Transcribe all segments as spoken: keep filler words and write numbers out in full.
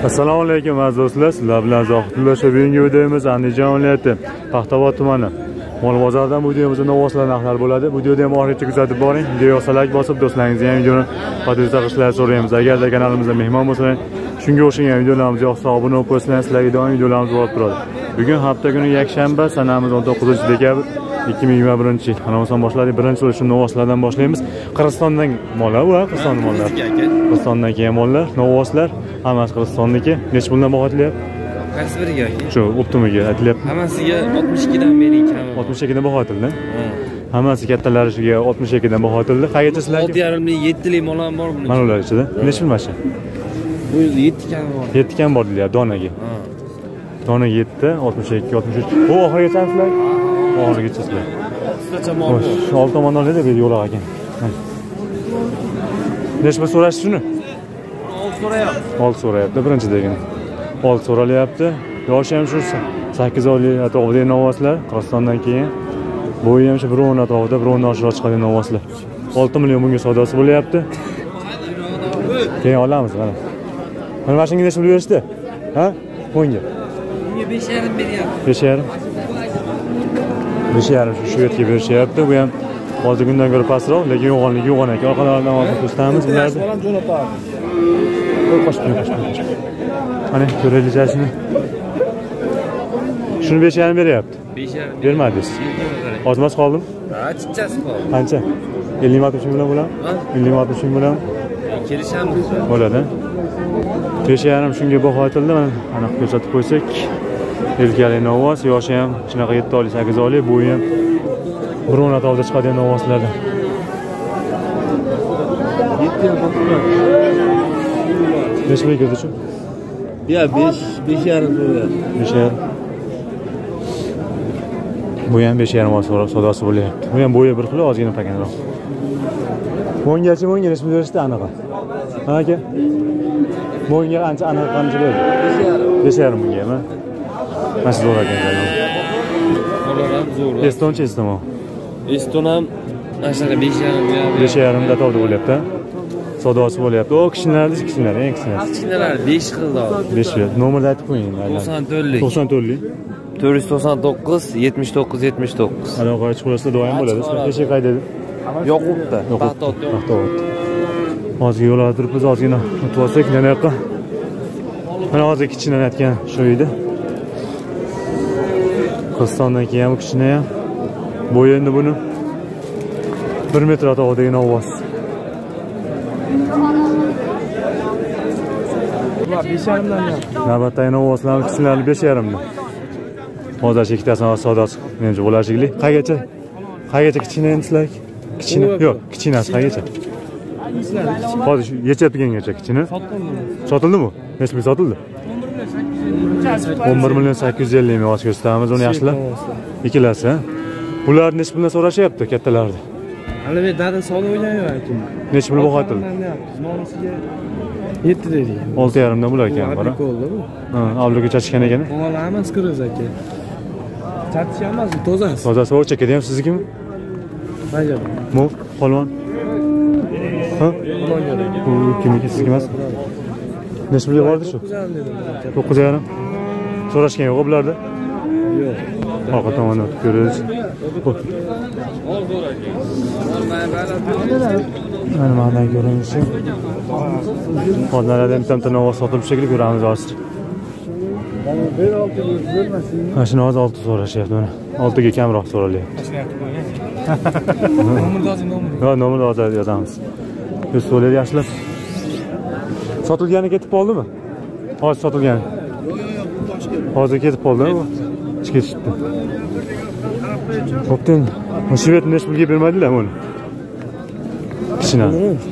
Assalomu alaykum aziz do'stlar, sizlar bilan Zohidullo. Bugungi videomiz Andijon viloyati Paxtobod tumani mol bozoridan bu videomizda novvoslar narxlari bo'ladi. Bu videoni ham oxirigacha kuzatib boring. Video yoqsa bosib, do'stlaringizga ham videoni podpis qilishlarini so'raymiz. Agarda kanalimizda mehmon bo'lsangiz, shunga o'xshagan videolarimiz yoqsa obuna bo'lib qo'ysangiz, sizlarga doim videolarimiz bo'lib turadi. Bugun hafta kuni yakshanba, sanamiz o'n to'qqizinchi dekabr ikki ming yigirma birinchi yil. Xonamizdan boshladik. Birinchi bo'lishni novvoslardan boshlaymiz. Qirg'izistondan mollar va Qirg'iziston mollar. Qirg'izistondan kelgan mollar, novvoslar, hammasi Qirg'izistonniki. Nech puldan baho etilyapti? Qaysi biriga? Shu optimiga aytilyapti. Hammasiga oltmish ikki dan bering kam. oltmish ikki dan baho etildi. Hammasi kattalariga oltmish ikki dan baho etildi. Qayercha sizlarga? olti yarim lik, yetti lik molam bor buni. Mana ular ichida. Nech pul mana? Bu yetti kam bor. yetti kam bor deyapti donaga. Ha. Dona yetti, oltmish ikki, oltmish uch. Bu oxirigacha sizlar? Oxirigacha sizlar. Qisqacha mol bor. Shu olti tomondan edi bu yo'loq ekan. Nech pul so'rash shuni? olti so'rayapti. olti so'rayapti birinchi degan. olti so'ralyapti. Yoshi ham shu sakkiz oylik atrofidagi novvoslar, Qirg'izistondan keyin. Bo'yi ham shu bir o'n atrofida, bir o'n oshiq chiqadigan novvoslar. olti million bunga savdosi bo'lyapti. Keyin olamiz mana. Mana mashinaga nech pul berishdi? Ha? Bunga. Bunga besh yarim beryapti. besh yarim. besh yarim shu yerga berishyapti. Bu ham hozir kundan ko'ra pastroq, lekin yo'g'onligi yo'g'on ekan. Orqalaridan olib ko'rsatamiz bularni. Qo'shib qo'ying. Mana ko'raylikchasini. Shuni besh yarim beryapti. besh yarim bermadingiz. Ozmas qoldim? Ha, chichasi qoldi. Qancha? ellik oltmish ming bilan bo'ladimi? ellik oltmish ming bilan kelishamiz. Bo'ladi. besh yarim shunga baho etildi. Mana aniq ko'rsatib qo'ysak, ilkali novvos, yoshi ham shunaqa yetti oylik, sakkiz oylik, bo'yi ham bir o'n atrofida chiqadigan novvoslardan. yetti ham bo'ldi. besh ming ko'rdi-chu? Ya besh, besh yarim bo'lyapti. besh yarim. Bu ham besh yarim so'rab savdosi bo'lyapti. Bu ham bo'yi bir xil, ozgina pakanroq. Mo'ngachi mo'nga nech pul berishdi aniq? Ha aka? Mo'nga ancha aniq qancha berdi? besh yarim mingga, mana shu zo'r ekan. Ular ham zo'r. Estoncha istamo. Eston ham mana besh yarim besh yarim da tavda bo'lyapti. Savdosi bo'lyapti. O kichkinalar, kichkinalar, eng kichkinalar. Kichkinalar besh xilda. besh xil. Nomerni aytib qo'ying. to'qson to'rtlik. to'qson to'rtlik. to'rt yuz to'qson to'qqiz, yetmish to'qqiz, yetmish to'qqiz. Aloqa chiqarsa doim bo'ladi. Eshik qaydada? Yoqubda. Paxtobod. Paxtobod. Hozir yo'lga turibmiz, ozgina o'tib olsak, yana yoqqa. Mana hozir kichkina aytgan shu edi. Qirg'izistondan keyin ham kichkina ham. Bo'yi endi buni bir metr atrofidagi novvos. besh yarim dan. Navbatdagi novvoslar kichkinalari besh yarim dan. Hozir ikkitasini savdosi menimcha bo'lashigli. Qaygacha? Qaygacha kichkina endi sizlar? Kichkina? Yo'q, kichinasi qaygacha? Hozir shu yechayotgangacha kichkina. Sotildimi? Nech pul sotildi? o'n bir million sakkiz yuz ellik ming hozir ko'rsatamiz uni yaxshilab. Ikkilasi. Bular nech puldan so'rashyapti kattalarni? Hali men dadil savdo o'ylayapman. Nech pul baho etildi? yetti dedik. olti yarim dan bo'lar ekan bora. Ha, avluga chachishgan ekan. O'g'il hammasi ko'riz aka. Chachish emas, tozasi. Tozasi o'chakada ham siznikimi? Qayerda? Mo, polvon. Ha? Polvonga. Bu kimniki sizniki emas? Nech pulga bordi shu? to'qqiz yarim. So'rashgan yo'q bularda? Yo'q. Orqa tomondan o'tib ko'ramiz. Mana mana ko'ramiz. Hozirlardan bitta novvos sotilib shekilli ko'ramiz hozir. Mana shuni hozir olti so'rashyapti mana. oltiga kamroq so'ralyapti. Nomerni yozing, nomerni. Ha, nomerni hozir yozamiz. Biz so'raydi yaxshilab. Sotilgani ketib qoldimi? Hozir sotilgan. Hozir ketib qoldimi bu? Ichga tushdi. Xo'pdan, Shvet nech pulga bermadilar buni? Kichkina.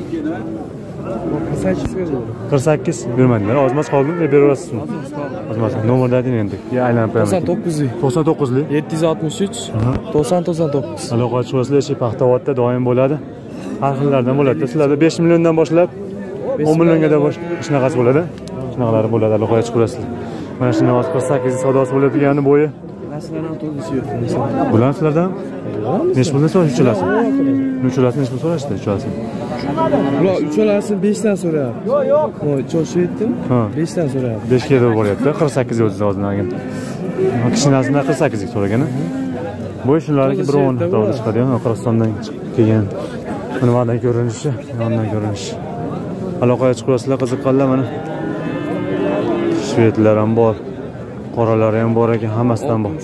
qirq sakkiz bermadilar. Ozmas qoldimi? Beraverasizmi? Ozmas. Nomerni ayting endi. Aylanib qo'yaman. to'qson to'qqizlik. to'qson to'qqizlik. yetti yuz oltmish uch, to'qson to'qson to'qqiz. Aloqa chiqasizlar, shu Paxtobodda doim bo'ladi. Har xillardan bo'ladi. Sizlarda besh milliondan boshlab o'n milliongacha bosh shunaqasi bo'ladi. Shunaqalari bo'ladi, aloqa chiqasizlar. Mana shuni hozir qirq sakkiz savdosi bo'ladigan bo'yi Nasıllardan to'g'risi yo'q. Bular sizlardan necha puldan so'rash uchalasi? Uchalasi necha pul so'rashdi uchalasi? Ular uchalasini besh dan so'rayapti. Yo'q, yo'q. Mo'y cho'shib aytdim. besh dan so'rayapti. besh ga bo'lyapti. qirq sakkiz ga o'tdi hozirdan. Kishinasidan qirq sakkiz ga so'ragan. Bu shunlarki bir o'n dollar chiqadigan, Qirg'izistondan chiqib kelgan. Nimadan ko'rinishi, yondan ko'rinishi. Aloqaga chiqasizlar, qiziqqanlar mana. Shvedlar ham bor. Qoralar ham bor ekan, hammasidan bor.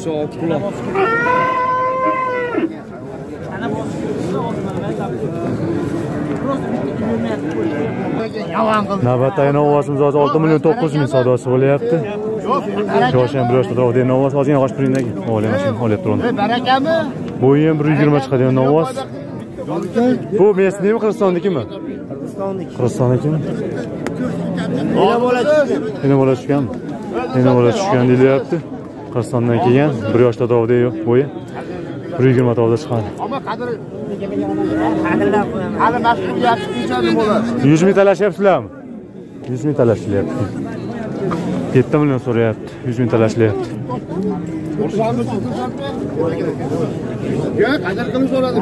Navbatdagi novvosimiz hozir olti million to'qqiz yuz ming savdosi bo'lyapti. Yosham bir yoshda turadi novvos, hozir yog'och puringdagi. Olayman, olib turadi. Barakami? Bu ham bir yuz yigirma chiqadigan novvos. Bu mesnimi Qirg'izistonnikimi? Qirg'izistonniki. Qirg'izistonnikimi? Yana bola tushdi. Yana bola tushganmi? Yana bola tushgan deyilyapti. Qirg'izistondan kelgan, bir yoshda turadi yo'q, bo'yi. bir yuz yigirma tovda chiqadi. Ammo qadri qadrlab qo'yaman. Hali mas'uliyat qilishadi bo'lar. yuz ming talashyapsizlarmi? yuz ming talashlayapti. yetti million so'rayapti. yuz ming talashlayapti. O'rsamni tutilsanmi? Yo'q, qadr qilib so'radim.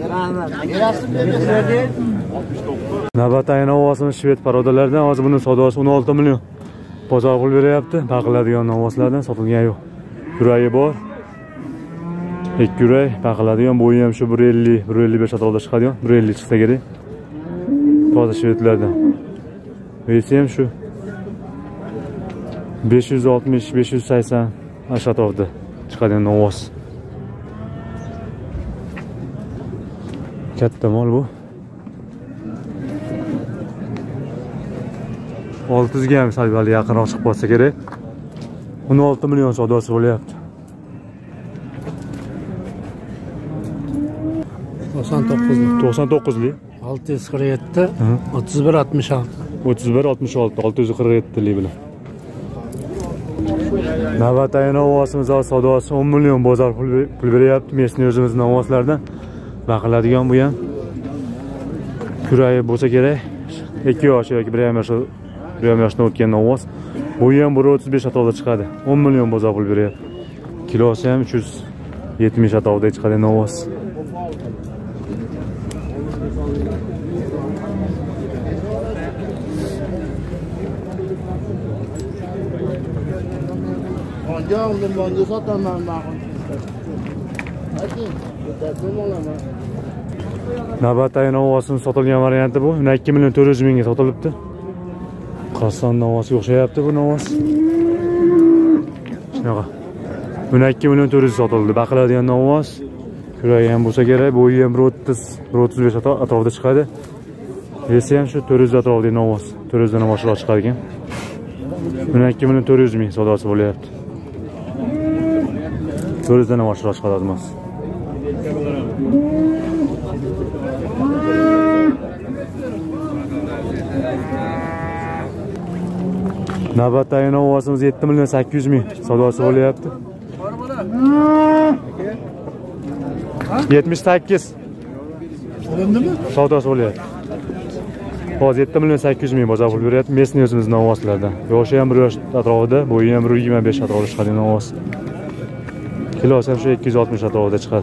Navbatdagi novvosimiz shved parodalaridan, hozir buning savdosi o'n olti million. Bozor pul beryapti. Baqiladigan novvoslardan sotilgan yo'q. Yuragi bor. ikki yurak baqiladigan, bo'yi ham shu bir ellik bir ellik besh atrofida chiqadigan, bir ellik chiqsa kerak. Toza shvedlardan. Vesi ham shu besh yuz oltmish besh yuz sakson atrofida chiqadigan novvos. Katta mol bu. olti yuz ga ham salbali yaqinroq chiqib qolsa kerak. o'n olti million savdosi bo'lyapti. to'qson to'qqiz to'qson to'qqiz lik. olti yuz qirq yetti o'ttiz bir oltmish olti o'ttiz bir oltmish olti olti yuz qirq yetti lik bilan. Navbatdagi novvosimiz savdosi o'n million bozor pul beryapti. Mesni o'zimiz novvoslardan baqiladigan bu ham. Kuragi bo'lsa kerak. ikki yosh yoki bir yarim yosh bir yarim yoshdan o'tgan novvos. Bu ham bir o'ttiz besh atrofida chiqadi. o'n million bozor pul beryapti. Kilosi ham uch yuz yetmish atrofida chiqadi novvos. Ondan bonga sotaman ma'qul. Hadi, bittadan olaman. Navbatdagi novvosimiz sotilgan varianti bu. Uni ikki million to'rt yuz mingga sotilibdi. Qirg'iziston novvosiga o'xshayapti bu novvos. Shunaqa. Uni ikki million to'rt yuz sotildi. Baqiladigan novvos. Kuragi ham bo'lsa kerak, bo'yi ham bir o'ttiz bir o'ttiz besh atrofida chiqadi. Vesi ham shu to'rt yuz atrofida novvos. to'rt yuz dan oshiqroq chiqar ekan. Uni ikki million to'rt yuz ming savdosi bo'lyapti. to'rt yuz dan oshiqroq chiqadi emas. Navbatdagi novvosimiz yetti million sakkiz yuz ming savdosi bo'lyapti. yetmish sakkiz. Olindimi? Savdosi bo'lyapti. Hozir yetti million sakkiz yuz ming bozor pul beryapti. Mesni o'zimiz novvoslardan. Yoshi ham bir yosh atrofida, bo'yi ham bir yigirma besh atrofida chiqadi novvos. Kilosi ham shu ikki yuz oltmish atrofida chiqadi.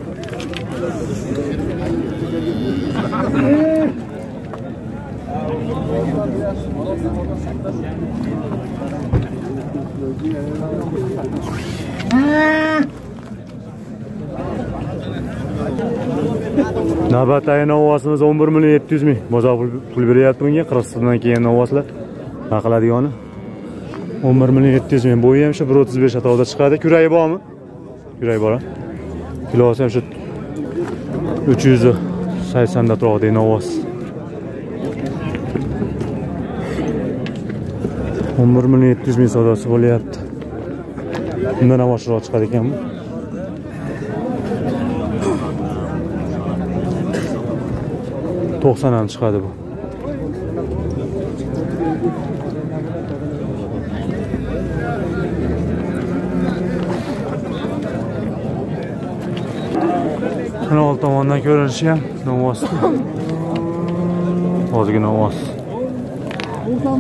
Navbatdagi novvosimiz o'n bir million yetti yuz ming bozor pul beryapti bunga. Qirg'izistondan kelgan novvoslar baqiladigan. o'n bir million yetti yuz ming. Bo'yi ham shu bir o'ttiz besh atrofida chiqadi. Kuragi bormi? Kuragi bor. Kilosi ham shu uch yuz sakson atrofida novvos. o'n bir million yetti yuz ming savdosi bo'lyapti. Bundan ham oshiqroq chiqadi ekan bu. to'qson ham chiqadi bu. Mana old tomondan ko'rinishi ham novvos. Hozirgi novvos.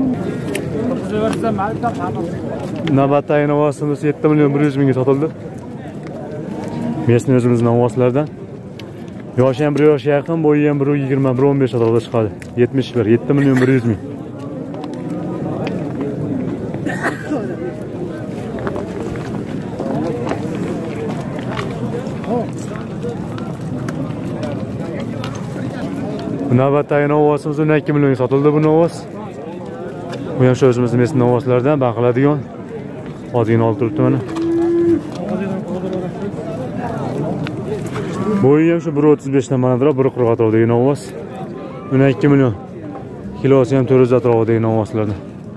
Navbatdagi novvosimiz yetti million bir yuz mingga sotildi. Mesni o'zimizning ovozlardan. Yoshi ham bir yoshga yaqin, bo'yi ham bir yigirma bir o'n besh atrofida chiqadi. yetmish bir, yetti million bir yuz ming. Navbatdagi novvosimiz o'n ikki millionga sotildi bu novvos. Bu ham shu o'zimizning mesni novvoslardan baqiladigan. Ozgina olib turibdi mana. Bo'yi ham shu bir o'ttiz besh dan manaroq, bir qirq atrofidagi novvos. o'n ikki million. Kilosi ham to'rt yuz atrofidagi novvoslardan.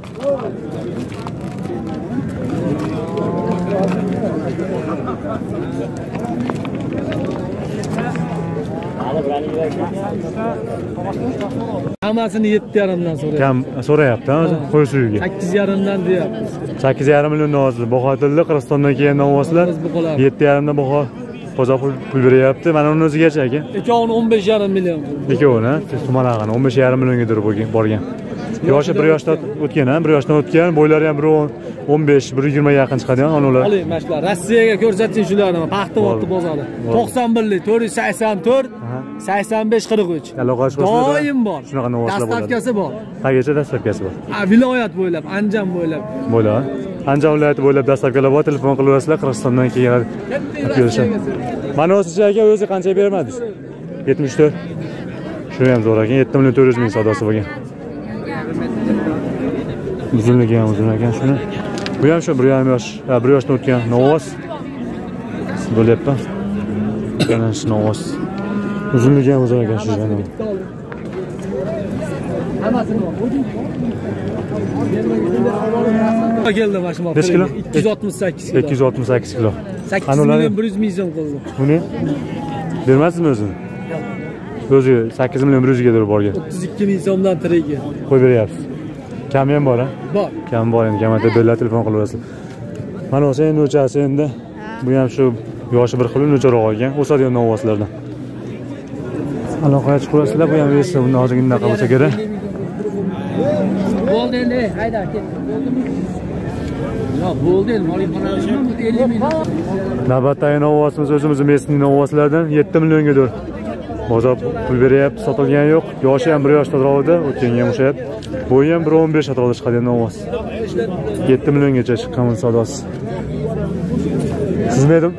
Hammasini yetti yarim dan so'rayapti. Kam so'rayapti, o'zi qo'y suyiga. sakkiz yarim dan deyapmiz. sakkiz yarim million novvos baho etildi. Qirg'izistondan kelgan novvoslar yetti yarim dan baho qo'zoq pul beryapti. Mana uni o'zigacha aka. Ikkovini o'n besh yarim million. Ikkovini tumanag'ini o'n besh yarim millionga durib borgan. Yoshi bir yoshdan o'tgan, ha, bir yoshdan o'tgan, bo'ylari ham bir o'n besh, bir yigirma yaqin chiqadigan onalar. Oling, mashlar. Rossiyaga ko'rsating shularni. Paxtavodni bozori. to'qson birlik, to'rt yuz sakson to'rt, sakson besh qirq uch. Aloqa chiqsa doim bor. Shunaqa novvoslar bo'ladi. Dastavkasi bor. Qayergacha dastavkasi bor? Ha, viloyat bo'ylab, Andijon bo'ylab. Bo'ladi. Andijon viloyati bo'ylab dastavkalar bor, telefon qilaverasizlar, Qirg'izistondan kelgan kelishadi. Mana o'zicha aka o'zi qancha bermadingiz? yetmish to'rt. Shu ham zo'r ekan, yetti million to'rt yuz ming savdosi bo'lgan. Uzunligi ham uzun ekan shuni. Bu ham shu bir yarim yosh, bir yoshdan o'tgan novvos. Bo'lyapti. Mana shu novvos. Uzunligi ham uzun ekan shu yana. Hammasini bor. Keldi mana shu mashina. Necha kilo? ikki yuz oltmish sakkiz kilo. ikki yuz oltmish sakkiz kilo. sakkiz million bir yuz ming so'm qildi. Buni bermaysizmi o'zini? O'zi sakkiz million bir yuz ga durib borgan. o'ttiz ikki ming so'mdan tirigi. Qo'yib beryapsiz. Kam ham bor, ha? Bor. Kam bor endi, kamada bellar telefon qilaverasiz. Mana o'sha endi o'chasi endi. Bu ham shu yoshi bir xil o'charoq olgan, o'sadigan novvoslardan. Aloqaga chiqasizlar, bu ham esa uni hozir bunday qilsa kerak. Bo'ldi endi, hayda ket. Yo'q, bo'ldi endi, moliqonamizni ellik ming. Navbatdagi novvosimiz o'zimizning mesning novvoslardan yetti milliongadir. Bozor pul beryapti, sotilgani yo'q. Yoshi ham bir yoshdan atrofida, o'tganga ham o'xshayapti. Bo'yi ham bir o'n besh atrofida chiqadigan novvos. yetti milliongacha chiqqan savdosi. Sizmi edim?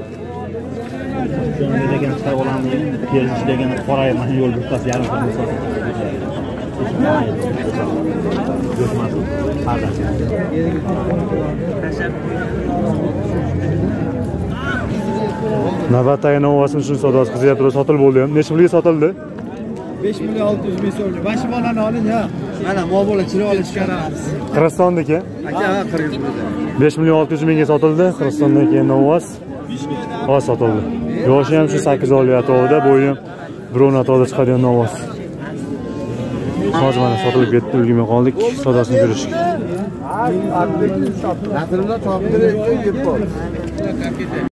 degan chiqarib olamiz degan, kelishib degan qorayib mana yo'l bittasi yarim soat sotib. Yo'qmasin. Pardon. Navbatdagi novvosimiz shuni savdosi qizyapti, sotilib bo'ldi ham. Necha pulga sotildi? besh million olti yuz ming so'm. Mana shu bolani oling ha. Mana mobola chiroq olib chiqaramiz. Qirg'izistonniki? Aka, ha, Qirg'izistonda. besh million olti yuz mingga sotildi. Qirg'izistondan kelgan novvos. Hozir sotildi. Yoshi ham shu sakkiz oylik atrofida, bo'yi ham bir o'n atrofida chiqadigan novvos. Hozir mana sotilib ketdi, ulgurmay qoldik. Savdosini ko'rishga. Nasrullo topdirib yeb bor.